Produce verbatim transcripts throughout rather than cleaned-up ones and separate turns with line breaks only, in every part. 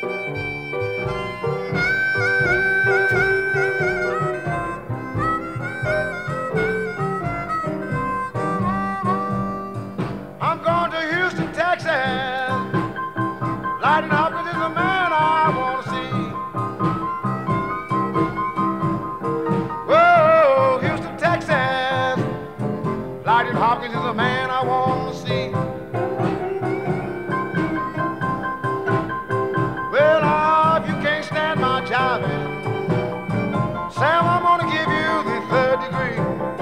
I'm going to Houston, Texas. Lightning Hopkins is the man I want to see. Whoa, Houston, Texas. Lightning Hopkins is the man I want to see. Well, uh, if you can't stand my jiving, Sam, I'm gonna give you the third degree.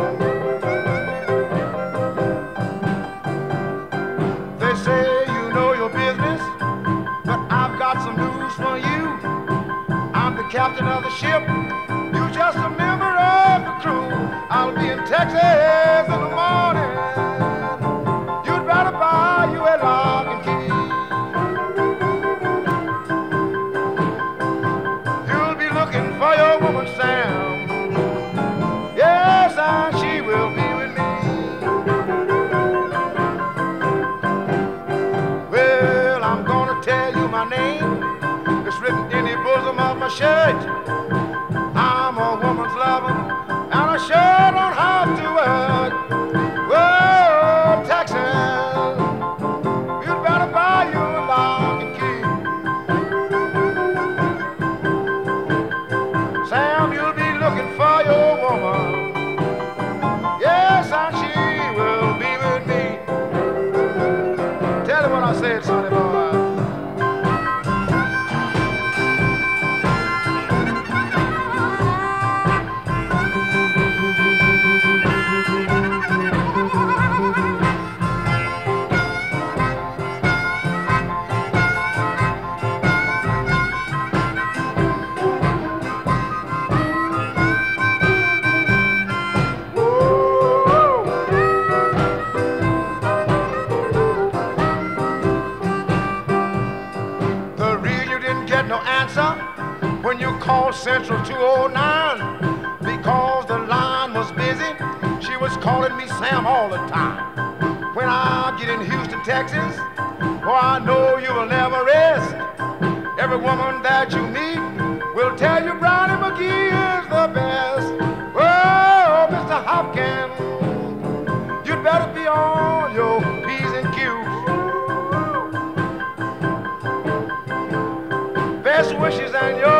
They say you know your business, but I've got some news for you. I'm the captain of the ship, you just a member of the crew. I'll be in Texas in the morning. You'd better buy you a lock and key. You'll be looking for your woman, Sam. Yes, and she will be with me. Well, I'm gonna tell you my name. It's written in the bosom of my shirt. I'm a woman's lover, and I sure don't have to work. Whoa, Texas, you'd better buy you a lock and key. Sam, you'll be looking for your woman. Yes, and she will be with me. Tell her what I said, sonny boy. No answer when you called Central two oh nine because the line was busy. She was calling me Sam all the time. When I get in Houston, Texas, oh, I know you will never rest. Every woman that you meet will tell you Brownie McGee is the best. Oh, Mister Hopkins, you'd better be on your P's and Q's. Best wishes and your